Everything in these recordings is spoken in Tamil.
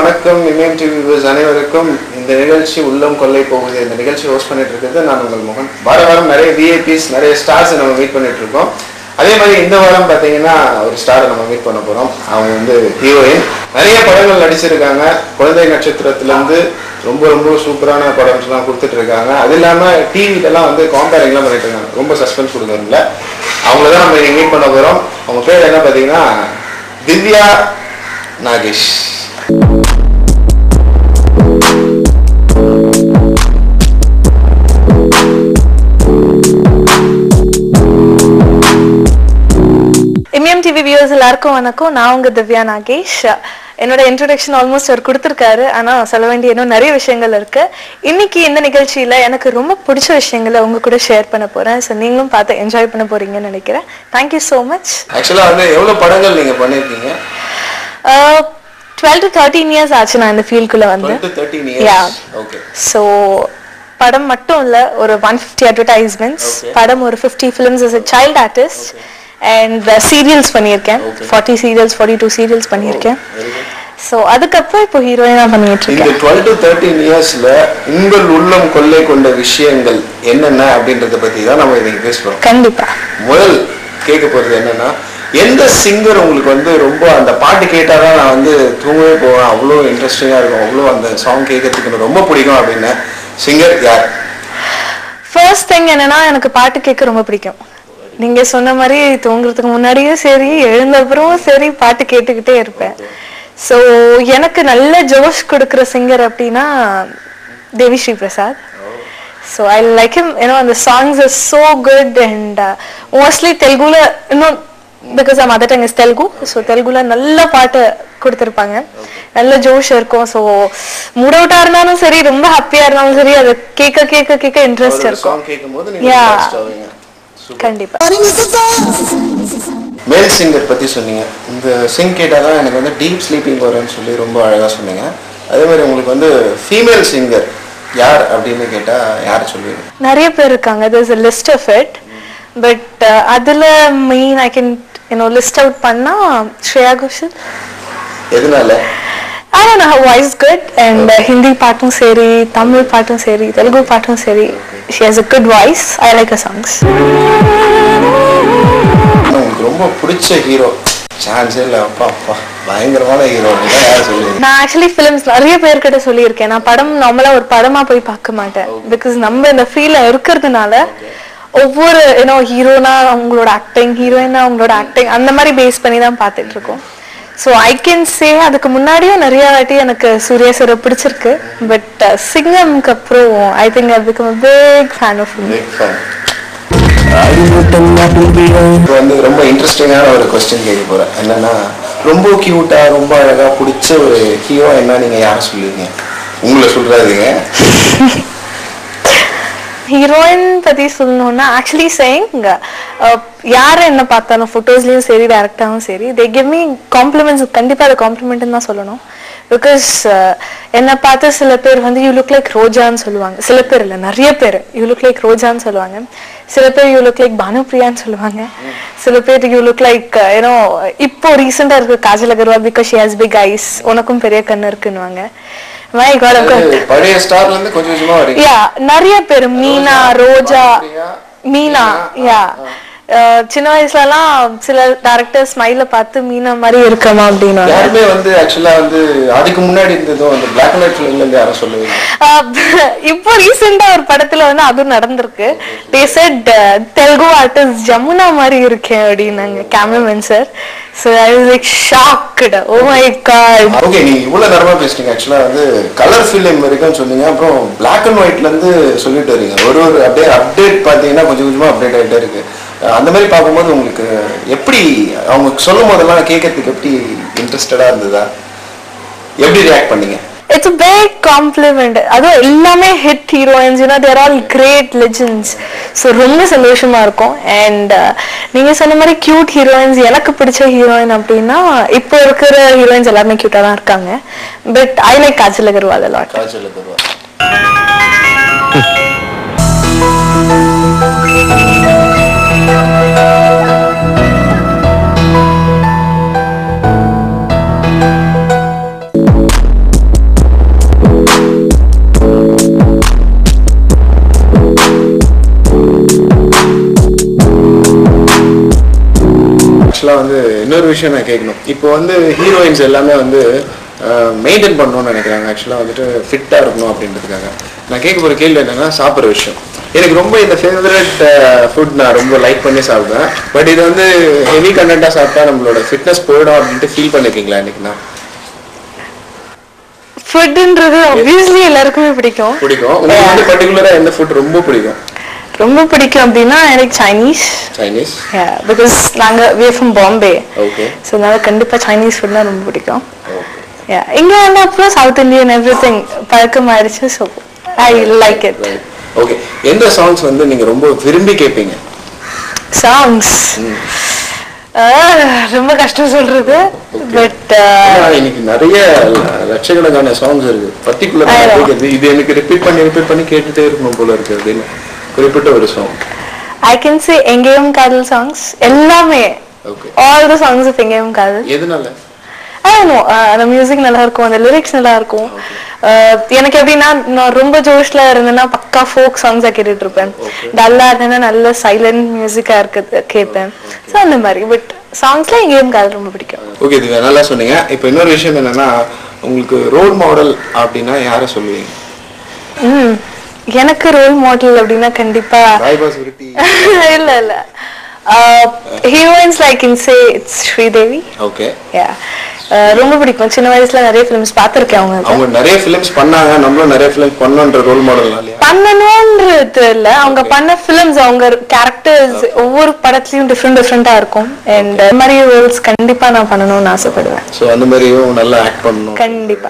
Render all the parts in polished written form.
வணக்கம் எம்எம்டிவி வியூவர்ஸ் அனைவருக்கும். இந்த நிகழ்ச்சி உள்ளம் கொள்ளை போகுது. இந்த நிகழ்ச்சி ஹோஸ்ட் பண்ணிட்டு இருக்கிறது நான் உங்கள் மோகன். வாரம் நிறைய விஐபிஸ் நிறைய ஸ்டார்ஸ் நம்ம மீட் பண்ணிட்டு இருக்கோம். அதே மாதிரி இந்த வாரம் பார்த்தீங்கன்னா ஒரு ஸ்டாரை நம்ம மீட் பண்ண போகிறோம். அவங்க வந்து ஹீரோயின், நிறைய படங்கள் நடிச்சிருக்காங்க. குழந்தை நட்சத்திரத்துலேருந்து ரொம்ப ரொம்ப சூப்பரான படம்ஸ்லாம் கொடுத்துட்டு இருக்காங்க. அது இல்லாமல் டிவிலலாம் வந்து காம்பேரிங்லாம் பண்ணிட்டு இருக்காங்க. ரொம்ப சஸ்பென்ஸ் கொடுக்குறதுல அவங்கள தான் நம்ம மீட் பண்ண போகிறோம். அவங்க பேர் என்ன பார்த்தீங்கன்னா திவ்யா நாகேஷ். எம்எம்டிவி வியூவர்ஸ் எல்லாருக்கும் வணக்கம். நான் உங்க திவ்யா நாகேஷ். என்னோட இன்ட்ரோடக்ஷன் ஆல்மோஸ்ட் அவர் கொடுத்துருக்காரு. ஆனா சொல்ல வேண்டிய இன்னும் நிறைய விஷயங்கள் இருக்கு. இன்னைக்கு இந்த நிகழ்ச்சியில எனக்கு ரொம்ப பிடிச்ச விஷயங்களை உங்க கூட ஷேர் பண்ண போறேன். ஸோ நீங்களும் பார்த்து என்ஜாய் பண்ண போறீங்கன்னு நினைக்கிறேன். Thank you so much. ஆக்சுவலா வந்து எவ்வளவு படங்கள் நீங்க பண்ணிருக்கீங்க? 12 to 13 years ஆச்சு நான் இந்த ஃபீல்டுக்குள்ள வந்து. 12 to 13 years. ஓகே. ஸோ படம் மட்டும் இல்ல, ஒரு 150 அட்வர்டைஸ்மெண்ட்ஸ், படம் ஒரு 50 films as a child artist, and serials பண்ணியிருக்கேன். 40 சீரியல்ஸ் 42 சீரியல்ஸ் பண்ணியிருக்கேன். ஸோ அதுக்கப்புறம் இப்போ ஹீரோயினா பண்ணிட்டு இருக்கேன். இந்த 12 to 13 இயர்ஸ்ல உங்கள் உள்ளம் கொள்ளை கொண்ட விஷயங்கள் என்னென்ன அப்படின்றத பத்தி தான் நம்ம இன்னைக்கு பேசுறோம். கண்டிப்பா. முதல் கேட்க போறது என்னன்னா, எந்த சிங்கர் உங்களுக்கு வந்து ரொம்ப அந்த பாட்டு கேட்டாதான் நான் வந்து தூங்கவே போவேன், அவ்வளோ இன்ட்ரெஸ்டிங்கா இருக்கும், அவ்வளோ அந்த சாங் கேட்கறதுக்கு ரொம்ப பிடிக்கும் அப்படின்னு சிங்கர் யார்? ஃபர்ஸ்ட் திங் என்னன்னா, எனக்கு பாட்டு கேட்க ரொம்ப பிடிக்கும். நீங்க சொன்ன மாதிரி தூங்குறதுக்கு முன்னாடியும் சரி, எழுந்தப்புறமும் சரி, பாட்டு கேட்டுக்கிட்டே இருப்பேன். ஸோ எனக்கு நல்ல ஜோஷ் கொடுக்குற சிங்கர் அப்படின்னா Devi Sri Prasad. So I like him, you know, and the songs are so good, and mostly Telugu இன்னும் because our mother tongue is Telugu, so Telugu நல்ல பாட்டு கொடுத்திருப்பாங்க, நல்ல ஜோஷ் இருக்கும். ஸோ மூட் அவுட்டா இருந்தாலும் சரி, ரொம்ப ஹாப்பியா இருந்தாலும் சரி, அதை கேட்க கேட்க கேட்க இன்ட்ரெஸ்ட் இருக்கும். கண்டிப்பா. மேல் சிங்கர் பத்தி சொன்னீங்க. இந்த சிங் கேட்டாதான் எனக்கு வந்து டீப் ஸ்லீப்பிங் வரும்னு சொல்லி ரொம்ப அழகா சொன்னீங்க. அதே மாதிரி உங்களுக்கு வந்து ஃபீமேல் சிங்கர் யார் அப்படின்னு கேட்டா யார் சொல்லுவீங்க? நிறைய பேர் இருக்காங்க. there's a list of it, but அதுல main I can list out பண்ணா ஸ்ரேயா கோஷல். எதனால? I don't know, her voice good, and Hindi பாட்டும் சரி, தமிழ் பாட்டும் சரி, தெலுங்கு பாட்டும் சரி, she has a good voice. I like her songs. உங்களுக்கு ரொம்ப பிடிச்ச ஹீரோ? சான்ஸே இல்லை. அப்பா அப்பா பயங்கரமான ஹீரோ. நான் ஆக்சுவலி ஃபிலிம்ஸ் நிறைய பேர்கிட்ட சொல்லியிருக்கேன். நான் படம் நார்மலா ஒரு படமா போய் பார்க்க மாட்டேன். பிகாஸ் நம்ம இந்த ஃபீல்ட்ல இருக்கிறதுனால ஒவ்வொரு ஹீரோனா அவங்களோட ஆக்டிங், ஹீரோயினா அவங்களோட ஆக்டிங், அந்த மாதிரி பேஸ் பண்ணி தான் பார்த்துட்டு இருக்கோம். ஸோ ஐ கேன் சே அதுக்கு முன்னாடியும் நிறைய வாட்டி எனக்கு சூர்யா சார் பிடிச்சிருக்கு. பட் சிங்கம்க்கு அப்புறம் I think I become a big fan of him. வந்து ரொம்ப இன்ட்ரெஸ்டிங்கான ஒரு கொஸ்டின் கேட்க போறேன். என்னன்னா, ரொம்ப கியூட்டா ரொம்ப அழகா பிடிச்ச ஒரு ஹீரோ என்ன நீங்க யாரை சொல்லுவீங்க? உங்களை சொல்றாதீங்க. ஹீரோயின் பத்தி சொல்லணும்னா ஆக்சுவலி சேயிங், யாரை என்ன பார்த்தாலும் ஃபோட்டோஸ்லயும் சரி டைரக்டாவும் சரி, தே கிவ் மீ காம்ப்ளிமெண்ட்ஸ். கண்டிப்பா அதை காம்ப்ளிமெண்ட் தான் சொல்லணும். பிகாஸ் என்னை பார்த்து சில பேர் வந்து யூ லுக் லைக் ரோஜான்னு சொல்லுவாங்க. சில பேர் இல்லை, நிறைய பேர் யூ லுக் லைக் ரோஜான்னு சொல்லுவாங்க. சில பேர் யூ லுக் லைக் பானுப்ரியான்னு சொல்லுவாங்க. சில பேர் யூ லுக் லைக் இப்போ ரீசெண்டா இருக்கு Kajal Aggarwal, because she has big eyes, உனக்கும் பெரிய கண்ணு இருக்குன்னுவாங்க. My God, பழைய ஸ்டார்ல இருந்து கொஞ்சம் கொஞ்சமா வரீங்க. யா, நிறைய பேர், மீனா, ரோஜா, மீனா. யா, சின்ன வயசுல எல்லாம் சில டைரக்டர் ஸ்மைல பார்த்து மீனா மாதிரி இருக்கமா அப்படின்னு. யாருமே வந்து ஆக்சுவலா வந்து அதுக்கு முன்னாடி இருந்ததும் அந்த பிளாக் அண்ட் ஒயிட் ஃபிலிம்ல இருந்து யாரும் சொல்லுவீங்க? இப்போ ரீசெண்டா ஒரு படத்துல வந்து அதுவும் நடந்திருக்கு. they said Telugu artist Jamuna மாதிரி இருக்கேன் அப்படின்னாங்க cameraman sir. So I was like shocked. Oh my God. Okay, நீங்க இவ்வளவு நேரமா பேசுறீங்க. ஆக்சுவலா வந்து கலர் ஃபிலிம் வரைக்கும் சொன்னீங்க, அப்புறம் பிளாக் அண்ட் ஒயிட்ல இருந்து சொல்லிட்டு வரீங்க. ஒரு அப்படியே அப்டேட் பாத்தீங்கன்னா கொஞ்சம் கொஞ்சமா அப்டேட் ஆகிட்டே இருக்கு. அந்த மாதிரி பார்க்கும்போது உங்களுக்கு எப்படி, அவங்க சொல்லும் போதெல்லாம் கேட்கறதுக்கு எப்படி இன்ட்ரெஸ்டடா இருந்ததா? எப்படி ரியாக்ட் பண்ணீங்க? It's a big compliment. அதுவும் எல்லாமே hit heroines, they're all great legends. So ரொம்ப சந்தோஷமா இருக்கும். அண்ட் நீங்க சொன்ன மாதிரி கியூட் ஹீரோயின்ஸ், எனக்கு பிடிச்ச ஹீரோயின் அப்படின்னா இப்போ இருக்கிற ஹீரோயின்ஸ் எல்லாருமே கியூட்டா தான் இருக்காங்க. But I like Kajal Aggarwal a lot. Kajal Aggarwal. ஆக்சுவலாக வந்து இன்னொரு விஷயம் நான் கேட்கணும். இப்போ வந்து ஹீரோயின்ஸ் எல்லாமே வந்து மெயின்டைன் பண்ணணும்னு நினைக்கிறாங்க, ஆக்சுவலாக வந்துட்டு ஃபிட்டாக இருக்கணும் அப்படின்றதுக்காக. நான் கேட்க போகிற கேள்வி என்னென்னா, சாப்பிட்ற விஷயம். எனக்கு ரொம்ப இந்த ஃபேவரட் ஃபுட் நான் ரொம்ப லைக் பண்ணி சாப்பிடுவேன். பட் இது வந்து ஹெவி கண்டென்ட்டாக சாப்பிட்டா நம்மளோட ஃபிட்னஸ் போயிடும் அப்படின்ட்டு ஃபீல் பண்ணிருக்கீங்களா இன்னைக்குண்ணா? ஃபுட்ன்றது ஆப்வியஸ்லி எல்லாருக்குமே பிடிக்கும். உங்களுக்கு வந்து பர்டிகுலராக எந்த ஃபுட் ரொம்ப பிடிக்கும்? ரொம்ப பிடிக்கும் அப்படின்னா எனக்கு சைனீஸ். பிகாஸ் நாங்கள் we are from Bombay. So அதனால கண்டிப்பாக சைனீஸ் ஃபுட்னா ரொம்ப பிடிக்கும். இங்க வந்து அப்புறம் சவுத் இந்தியன் எவ்ரிதிங் பழக்கம் ஆயிடுச்சு. So I like it. Okay, எந்த சாங்ஸ் வந்து நீங்க ரொம்ப விரும்பி கேட்பீங்க? சாங்ஸ் ரொம்ப கஷ்டம் சொல்றது. பட் இன்னைக்கு நிறைய லட்சக்கணக்கான சாங்ஸ் இருக்கு. பர்டிகுலரா இது எனக்கு ரிப்பீட் பண்ணி கேட்டுட்டே இருக்கணும் போல இருக்கு அப்படின்னு குறிப்பிட்ட ஒரு சாங். ஐ கேன் சே எங்கேயும் காதல் சாங்ஸ் எல்லாமே. ஆல் தி சாங்ஸ் ஆஃப் எங்கேயும் காதல். எதனால? அந்த மியூசிக் நல்லா இருக்கும், அந்த லிரிக்ஸ் நல்லா இருக்கும். எனக்கு எப்படின்னா, நான் ரொம்ப ஜோஷ்ல இருந்தேன்னா பக்கா ஃபோக் சாங்ஸா கேட்டுட்டு இருப்பேன். டல்லா இருந்தேன்னா நல்ல சைலண்ட் மியூசிக்கா இருக்கு கேட்பேன். ஸோ அந்த மாதிரி. பட் சாங்ஸ்ல எங்கேயும் காதல் ரொம்ப பிடிக்கும். ஓகே, இது நல்லா சொன்னீங்க. இப்போ இன்னொரு விஷயம் என்னன்னா, உங்களுக்கு ரோல் மாடல் அப்படின்னா யாரை சொல்லுவீங்க? எனக்கு ரோல் மாடல் அப்படின்னா கண்டிப்பா இல்ல heroines like in say it's Sridevi. Okay. Yeah. ரொம்ப பிடிக்கும். சின்ன வயசுல நிறைய ஃபிலிம்ஸ் பார்த்திருக்கேன். அவங்க நிறைய ஃபிலிம்ஸ் பண்ணாங்க, நம்மளும் நிறைய ஃபிலிம் பண்ணணும்ன்ற ரோல் மாடல் பண்ணணும்ன்றது இல்ல, அவங்க பண்ண ஃபிலிம்ஸ் அவங்க கேரக்டர்ஸ் ஒவ்வொரு படத்துலயும் டிஃப்ரெண்டா இருக்கும். அண்ட் இந்த மாதிரி ரோல்ஸ் கண்டிப்பா நான் பண்ணணும்னு ஆசைப்படுவேன். சோ அந்த மாதிரியும் நல்லா ஆக்ட் பண்ணணும் கண்டிப்பா.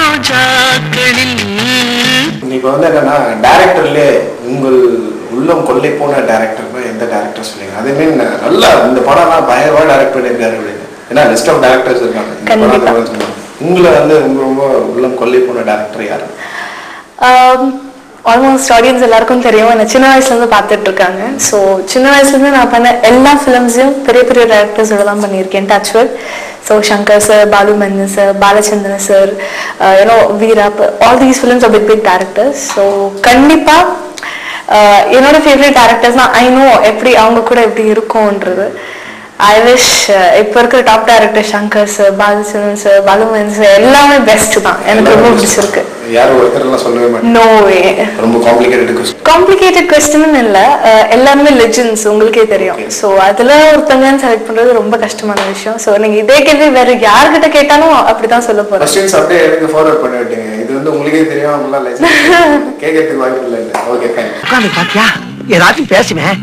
இப்போ வந்து என்னன்னா, டைரக்டர்லயே உங்கள் உள்ளம் கொள்ளை போன டைரக்டர் எந்த டைரக்டர் சொல்லுங்க? அதே மாதிரி நல்லா இந்த படம்லாம் பயங்கரமா டைரக்ட் பண்ணியிருக்காரு அப்படின்னு. ஏன்னா லிஸ்ட் ஆஃப் டைரக்டர்ஸ் இருக்காங்க. உங்களை வந்து ரொம்ப உள்ளம் கொள்ளை போன டைரக்டர் யாரு? ஆல்மோஸ்ட் ஆடியன்ஸ் எல்லாருக்கும் தெரியும், என்ன சின்ன வயசுல இருந்து பார்த்துட்டு இருக்காங்க. ஸோ சின்ன வயசுல இருந்து நான் பண்ண எல்லா ஃபிலிம்ஸையும் பெரிய பெரிய டைரக்டர்ஸோட தான் பண்ணியிருக்கேன். Touchwood. So Shankar sir, Balu Mahendra sir, Balachandran sir, you know Veera, all these films are big directors. So கண்டிப்பா என்னோட ஃபேவரட் டைரக்டர்ஸ்னா ஐ நோ எப்படி அவங்க கூட எப்படி இருக்கும்ன்றது. ஐ விஷ் இப்போ இருக்கிற top director Shankar sir, Balachandran sir, Balumahendra sir எல்லாமே பெஸ்ட் தான். எனக்கு ரொம்ப பிடிச்சிருக்கு. No way. ரொம்ப காம்ப்ளிகேட்டட் கொஸ்டின் இல்ல, எல்லாருமே லெஜெண்ட்ஸ் உங்களுக்கே தெரியும். ஸோ அதுல ஒருத்தங்க செலக்ட் பண்றது ரொம்ப கஷ்டமான விஷயம். ஸோ நீங்க இதே கேள்வி வேற யார்கிட்ட கேட்டாலும் அப்படிதான் சொல்ல போறேன். இது வந்து உங்களுக்கே தெரியும், கேட்கறதுக்கு வாய்ப்பு இல்லை. Okay, fine. பாத்தியா ஏதாச்சும் பேசுவேன்.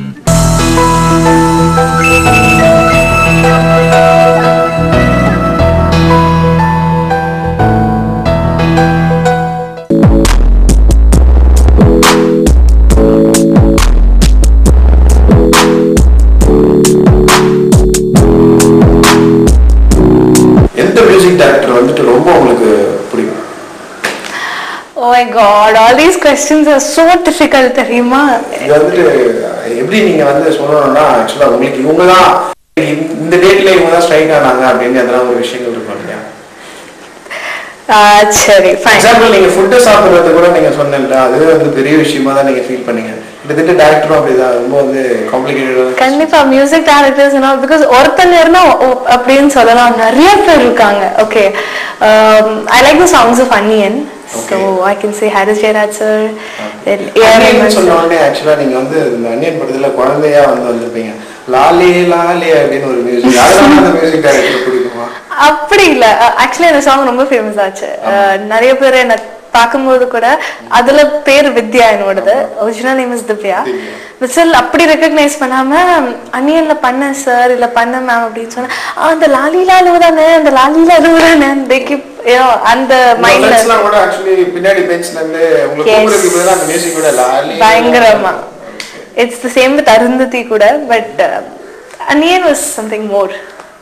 எந்த மியூசிக் டைரக்டர் வந்துட்டு ரொம்ப உங்களுக்கு பிடிக்கும்? Oh my god, all these questions are so difficult. தெரியுமா? இது வந்துட்டு எப்படி நீங்க வந்து சொல்லணும்னா, ஆக்சுவலா உங்களுக்கு இவங்க தான் இந்த டேட்ல இவங்க தான் ஸ்ட்ரைக் ஆனாங்க அப்படின்னு அதெல்லாம் ஒரு விஷயங்கள் இருக்கும் இல்லையா? சரி, ஃபைன். எக்ஸாம்பிள் நீங்க ஃபுட் சாப்பிடுறது கூட நீங்க சொன்னீங்க, அதுவே வந்து பெரிய விஷயமா தான் நீங்க ஃபீல் பண்ணீங்க. கிட்டத்தட்ட டைரக்டரும் அப்படிதான், ரொம்ப வந்து காம்ப்ளிகேட்டட். கண்டிப்பா மியூசிக் டைரக்டர்ஸ் பிகாஸ் ஒருத்தங்க இருந்தா அப்படின்னு சொல்லலாம், நிறைய பேர் இருக்காங்க. Okay, I like the songs of Anniyan. So I can say Haris Jayaraj sir. Anniyan சொன்னோடனே ஆக்சுவலா நீங்க வந்து இந்த அன்னியன் படத்துல குழந்தையா வந்திருப்பீங்க. லாலே லாலே அப்படின்னு ஒரு மியூசிக், அதனால அந்த மியூசிக் டைரக்டர் பிடிக்குமா? அப்படி இல்ல, ஆக்சுவலி இந்த சாங் ரொம்ப ஃபேமஸ் ஆச்சு. நிறைய பேர் என்ன பார்க்கும்போது கூட அதுல பேர் வித்யா, என்னோடது original name is Divya. Whistle அப்படி ரெக்கக்னைஸ் பண்ணாம அன்னியன்ல பண்ண சார் இல்ல பண்ண மேம் அப்படின்னு சொன்னா, அந்த லாலி லாலு தானே, அந்த லாலி லாலு தானே அந்த மைண்ட்ல கூட ஆக்சுவலி பின்னாடி பெஞ்ச்ல இருந்து உங்களுக்கு கூப்பிடுறதுக்கு பதிலா அந்த மியூசிக் கூட லாலி பயங்கரமா. It's the same with Arundhati கூட, but Anniyan was something more.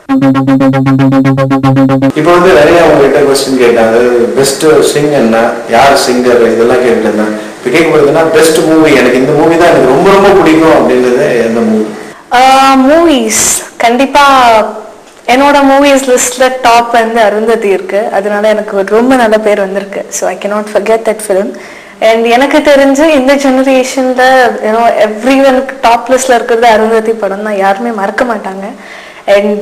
இப்போ வந்து நிறைய உங்ககிட்ட கொஸ்டின் கேட்டாங்க, பெஸ்ட் சிங் என்ன, யார் சிங்கர், இதெல்லாம் கேட்டுருந்தேன். இப்போ கேட்க போறதுன்னா பெஸ்ட் மூவி, எனக்கு இந்த மூவி தான் எனக்கு ரொம்ப ரொம்ப பிடிக்கும் அப்படின்றது எந்த மூவி? மூவிஸ் கண்டிப்பா என்னோட மூவிஸ் லிஸ்ட்ல டாப் வந்து அருந்ததி இருக்கு. அதனால எனக்கு ரொம்ப நல்ல பேர் வந்திருக்கு. So I cannot forget that film. And எனக்கு தெரிஞ்சு இந்த ஜெனரேஷன்ல எவ்ரி ஒனுக்கு டாப் லிஸ்ட்ல இருக்கிறது அருந்ததி படம் தான், யாருமே மறக்க மாட்டாங்க. அண்ட்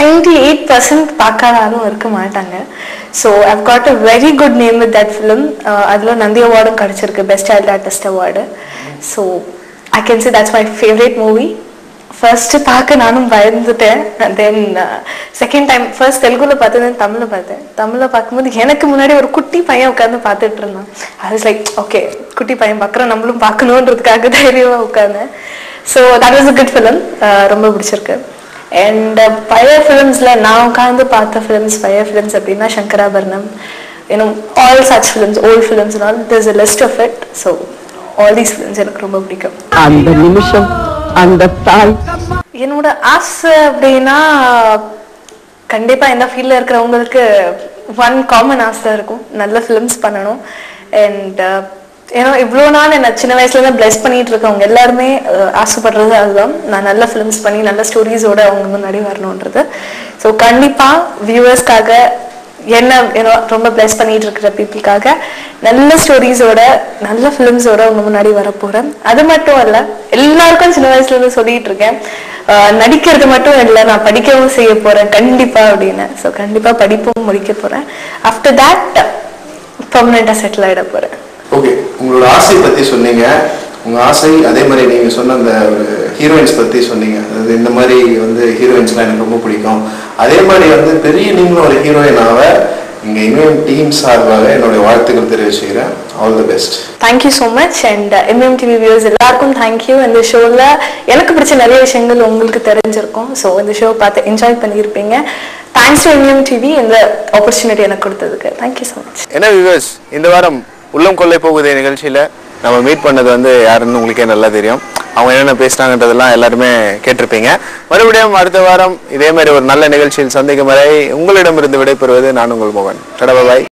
98% பார்க்காத ஆளும் இருக்க மாட்டாங்க. So I've got a very good name with that film. அதில் நந்தி அவார்டும் கிடச்சிருக்கு, best child artist award. So I can say that's my favourite movie. First பார்க்க நானும் பயந்துட்டேன். தென் செகண்ட் டைம் ஃபர்ஸ்ட் தெலுங்குல பார்த்தேன், தென் தமிழில் பார்த்தேன். தமிழில் பார்க்கும்போது எனக்கு முன்னாடி ஒரு குட்டி பையன் உட்காந்து பார்த்துட்டு இருந்தான். ஐ வாஸ் லைக் ஓகே, குட்டி பையன் பார்க்குறோம், நம்மளும் பார்க்கணுன்றதுக்காக தைரியமாக உட்காந்தேன். So that was a good film. ரொம்ப பிடிச்சிருக்கு. அண்ட் பழைய ஃபிலிம்ஸில் நான் உட்காந்து பார்த்த ஃபிலிம்ஸ், பழைய ஃபிலிம்ஸ் அப்படின்னா Sankarabharanam, all such films, old films, all there's a list of it. So all these films எனக்கு ரொம்ப பிடிக்கும். அந்த நிமிஷம் அந்த தாய் என்னோட ஆசை அப்படின்னா கண்டிப்பா இந்த ஃபீல்ட்ல இருக்கிறவங்களுக்கு ஒன் காமன் ஆசை இருக்கும், நல்ல ஃபிலிம்ஸ் பண்ணணும். அண்ட் ஏன்னா இவ்வளோ நாள் என்ன சின்ன வயசுலேருந்து பிளஸ் பண்ணிட்டு இருக்கவங்க எல்லாருமே ஆசைப்படுறது அதுதான், நான் நல்ல ஃபிலிம்ஸ் பண்ணி நல்ல ஸ்டோரிஸோட அவங்க முன்னாடி வரணுன்றது. ஸோ கண்டிப்பா வியூவர்ஸ்க்காக என்ன ரொம்ப பிளஸ் பண்ணிட்டு இருக்கிற பீப்புளுக்காக நல்ல ஸ்டோரிஸோட நல்ல ஃபிலிம்ஸோட உங்க முன்னாடி வர போறேன். அது மட்டும் இல்ல, எல்லாருக்கும் சின்ன வயசுல இருந்து சொல்லிட்டு இருக்கேன், நடிக்கிறது மட்டும் இல்லை, நான் படிக்கவும் செய்ய போறேன் கண்டிப்பா அப்படின்னு. ஸோ கண்டிப்பா படிப்பும் முடிக்க போறேன். ஆஃப்டர் தட் பெர்மனண்டா செட்டில் ஆயிட போறேன். ஓகே, உங்களோட ஆசை பத்தி சொன்னீங்க. உங்க ஆசை அதே மாதிரி நீங்க சொன்ன அந்த ஒரு ஹீரோயின்ஸ் பத்தி சொன்னீங்க. அதாவது இந்த மாதிரி வந்து ஹீரோயின்ஸ்லாம் எனக்கு ரொம்ப பிடிக்கும். அதே மாதிரி வந்து பெரிய நீங்களும் ஒரு ஹீரோயினாக இங்கே இமயம் டீம் சார்பாக என்னுடைய வாழ்த்துக்கள் தெரிவிச்சுக்கிறேன். All the best. Thank you so much. And MM TV viewers எல்லாருக்கும் தேங்க்யூ. இந்த ஷோவில் எனக்கு பிடிச்ச நிறைய விஷயங்கள் உங்களுக்கு தெரிஞ்சிருக்கும். ஸோ இந்த ஷோ பார்த்து என்ஜாய் பண்ணியிருப்பீங்க. தேங்க்ஸ் டு எம்எம் டிவி இந்த ஆப்பர்ச்சுனிட்டி எனக்கு கொடுத்ததுக்கு. Thank you so much. என்ன வியூவர்ஸ், இந்த வாரம் உள்ளம் கொள்ளை போகுதே நிகழ்ச்சியில் நம்ம மீட் பண்ணது வந்து யாருன்னு உங்களுக்கே நல்லா தெரியும். அவங்க என்னென்ன பேசினாங்கன்றதெல்லாம் எல்லாருமே கேட்டிருப்பீங்க. மறுபடியும் அடுத்த வாரம் இதே மாதிரி ஒரு நல்ல நிகழ்ச்சியில் சந்திக்கும் வரை உங்களிடமிருந்து விடைபெறுவது நான் உங்கள் மோகன். டடா பாய்.